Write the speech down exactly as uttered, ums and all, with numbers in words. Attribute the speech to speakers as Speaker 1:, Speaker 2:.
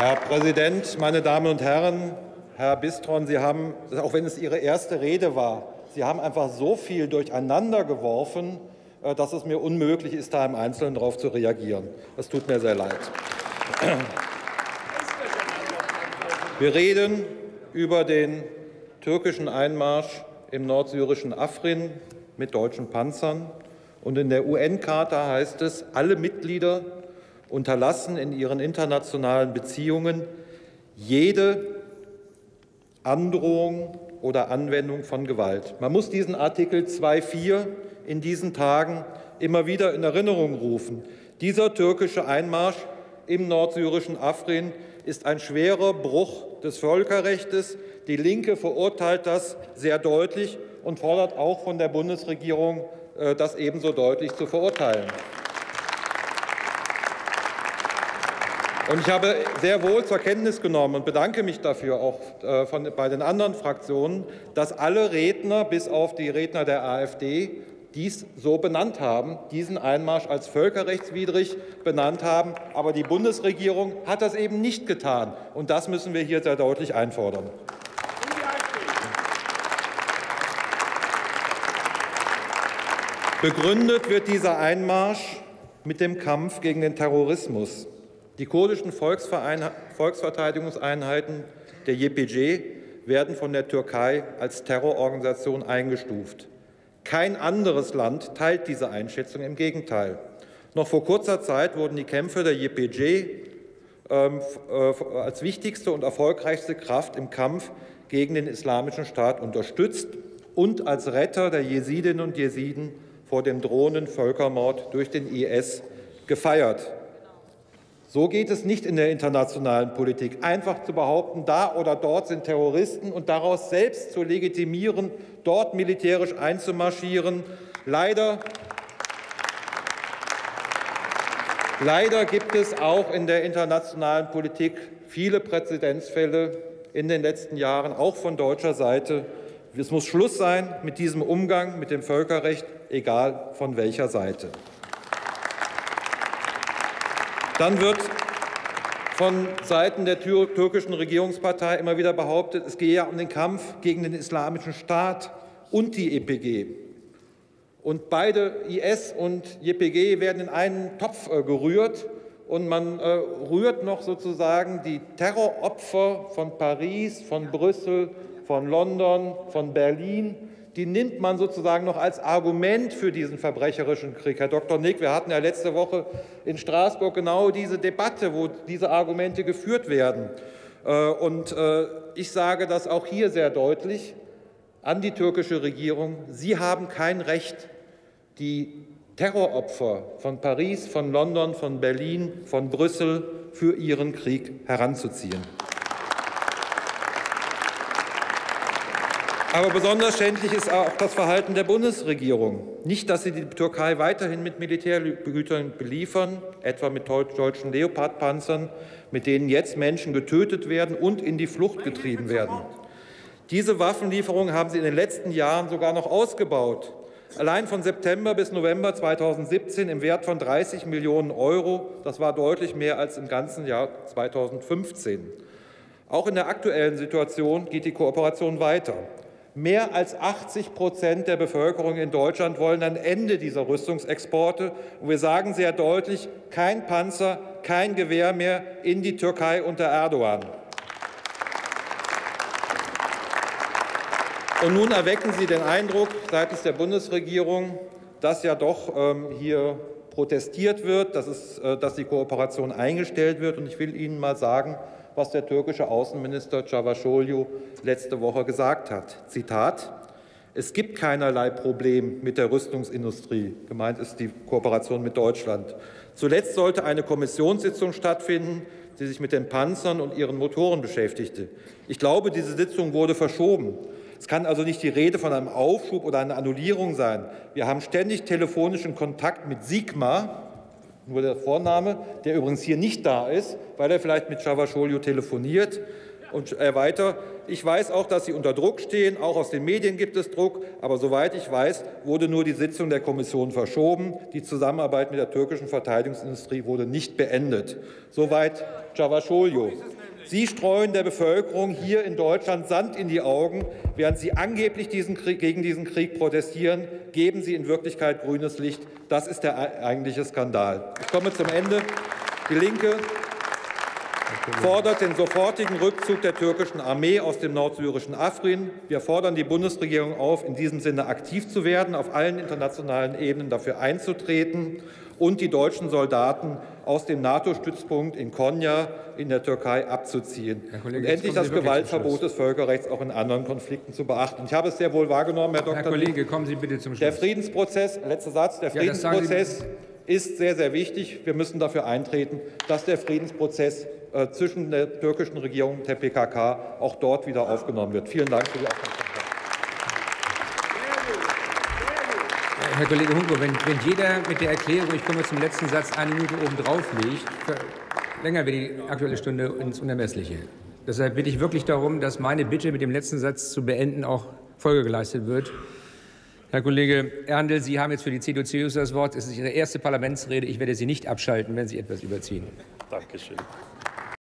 Speaker 1: Herr Präsident, meine Damen und Herren! Herr Bistron, Sie haben, auch wenn es Ihre erste Rede war, Sie haben einfach so viel durcheinander geworfen, dass es mir unmöglich ist, da im Einzelnen darauf zu reagieren. Das tut mir sehr leid. Wir reden über den türkischen Einmarsch im nordsyrischen Afrin mit deutschen Panzern. Und in der U N-Charta heißt es, alle Mitglieder unterlassen in ihren internationalen Beziehungen jede Androhung oder Anwendung von Gewalt. Man muss diesen Artikel zwei Punkt vier in diesen Tagen immer wieder in Erinnerung rufen. Dieser türkische Einmarsch im nordsyrischen Afrin ist ein schwerer Bruch des Völkerrechts. Die Linke verurteilt das sehr deutlich und fordert auch von der Bundesregierung, das ebenso deutlich zu verurteilen. Und ich habe sehr wohl zur Kenntnis genommen und bedanke mich dafür auch von, bei den anderen Fraktionen, dass alle Redner, bis auf die Redner der AfD, dies so benannt haben, diesen Einmarsch als völkerrechtswidrig benannt haben. Aber die Bundesregierung hat das eben nicht getan. Und das müssen wir hier sehr deutlich einfordern. Begründet wird dieser Einmarsch mit dem Kampf gegen den Terrorismus. Die kurdischen Volksverteidigungseinheiten der Y P G werden von der Türkei als Terrororganisation eingestuft. Kein anderes Land teilt diese Einschätzung, im Gegenteil. Noch vor kurzer Zeit wurden die Kämpfe der Y P G ähm, äh, als wichtigste und erfolgreichste Kraft im Kampf gegen den Islamischen Staat unterstützt und als Retter der Jesidinnen und Jesiden vor dem drohenden Völkermord durch den I S gefeiert. So geht es nicht in der internationalen Politik. Einfach zu behaupten, da oder dort sind Terroristen und daraus selbst zu legitimieren, dort militärisch einzumarschieren. Leider, leider gibt es auch in der internationalen Politik viele Präzedenzfälle in den letzten Jahren, auch von deutscher Seite. Es muss Schluss sein mit diesem Umgang mit dem Völkerrecht, egal von welcher Seite. Dann wird von Seiten der türkischen Regierungspartei immer wieder behauptet, es gehe ja um den Kampf gegen den Islamischen Staat und die Y P G. Und beide I S und Y P G werden in einen Topf gerührt. Und man rührt noch sozusagen die Terroropfer von Paris, von Brüssel, von London, von Berlin, die nimmt man sozusagen noch als Argument für diesen verbrecherischen Krieg. Herr Doktor Nick, wir hatten ja letzte Woche in Straßburg genau diese Debatte, wo diese Argumente geführt werden. Und ich sage das auch hier sehr deutlich an die türkische Regierung. Sie haben kein Recht, die Terroropfer von Paris, von London, von Berlin, von Brüssel für Ihren Krieg heranzuziehen. Aber besonders schändlich ist auch das Verhalten der Bundesregierung. Nicht, dass sie die Türkei weiterhin mit Militärgütern beliefern, etwa mit deutschen Leopardpanzern, mit denen jetzt Menschen getötet werden und in die Flucht getrieben werden. Diese Waffenlieferungen haben sie in den letzten Jahren sogar noch ausgebaut. Allein von September bis November zweitausendsiebzehn im Wert von dreißig Millionen Euro. Das war deutlich mehr als im ganzen Jahr zweitausendfünfzehn. Auch in der aktuellen Situation geht die Kooperation weiter. Mehr als achtzig Prozent der Bevölkerung in Deutschland wollen ein Ende dieser Rüstungsexporte. Und wir sagen sehr deutlich, kein Panzer, kein Gewehr mehr in die Türkei unter Erdogan. Und nun erwecken Sie den Eindruck seitens der Bundesregierung, dass ja doch ähm, hier protestiert wird, dass, es, äh, dass die Kooperation eingestellt wird. Und ich will Ihnen mal sagen, was der türkische Außenminister Çavuşoğlu letzte Woche gesagt hat. Zitat: Es gibt keinerlei Problem mit der Rüstungsindustrie. Gemeint ist die Kooperation mit Deutschland. Zuletzt sollte eine Kommissionssitzung stattfinden, die sich mit den Panzern und ihren Motoren beschäftigte. Ich glaube, diese Sitzung wurde verschoben. Es kann also nicht die Rede von einem Aufschub oder einer Annullierung sein. Wir haben ständig telefonischen Kontakt mit Sigma, nur der Vorname, der übrigens hier nicht da ist, weil er vielleicht mit Çavuşoğlu telefoniert. Und äh, weiter, ich weiß auch, dass Sie unter Druck stehen, auch aus den Medien gibt es Druck, aber soweit ich weiß, wurde nur die Sitzung der Kommission verschoben. Die Zusammenarbeit mit der türkischen Verteidigungsindustrie wurde nicht beendet. Soweit Cavusoglu. Sie streuen der Bevölkerung hier in Deutschland Sand in die Augen. Während Sie angeblich diesen Krieg, gegen diesen Krieg protestieren, geben Sie in Wirklichkeit grünes Licht. Das ist der eigentliche Skandal. Ich komme zum Ende. Die Linke fordert den sofortigen Rückzug der türkischen Armee aus dem nordsyrischen Afrin. Wir fordern die Bundesregierung auf, in diesem Sinne aktiv zu werden, auf allen internationalen Ebenen dafür einzutreten und die deutschen Soldaten aus dem NATO-Stützpunkt in Konya in der Türkei abzuziehen. Kollege, und endlich das Gewaltverbot des Völkerrechts auch in anderen Konflikten zu beachten. Ich habe es sehr wohl wahrgenommen, Herr Doktor
Speaker 2: Herr Kollege, kommen Sie bitte zum Schluss.
Speaker 1: Der Friedensprozess, letzter Satz, der Friedensprozess ja, ist sehr, sehr wichtig. Wir müssen dafür eintreten, dass der Friedensprozess äh, zwischen der türkischen Regierung und der P K K auch dort wieder aufgenommen wird. Vielen Dank für die Aufmerksamkeit.
Speaker 2: Herr Kollege Hunko, wenn, wenn jeder mit der Erklärung, ich komme zum letzten Satz, eine Minute oben drauf legt, länger wird die Aktuelle Stunde ins Unermessliche. Deshalb bitte ich wirklich darum, dass meine Bitte, mit dem letzten Satz zu beenden, auch Folge geleistet wird. Herr Kollege Erndl, Sie haben jetzt für die C D U C S U das Wort. Es ist Ihre erste Parlamentsrede. Ich werde Sie nicht abschalten, wenn Sie etwas überziehen.
Speaker 3: Dankeschön.